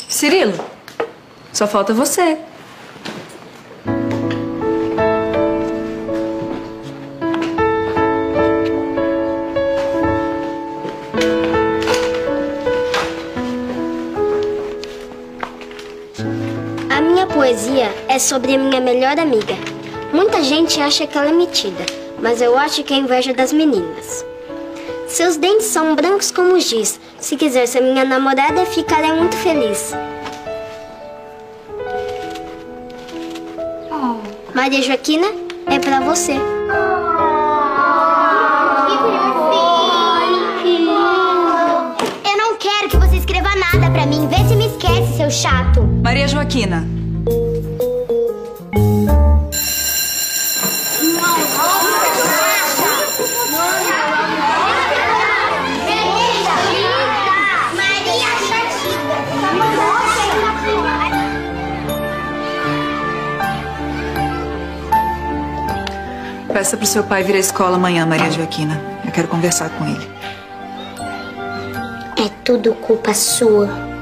Cirilo, só falta você. A minha poesia é sobre a minha melhor amiga. Muita gente acha que ela é metida, mas eu acho que é inveja das meninas. Seus dentes são brancos como giz. Se quiser ser minha namorada, ficarei muito feliz. Maria Joaquina, é pra você. Eu não quero que você escreva nada pra mim. Vê se me esquece, seu chato. Maria Joaquina. Peça pro seu pai vir à escola amanhã, Maria Joaquina. Eu quero conversar com ele. É tudo culpa sua.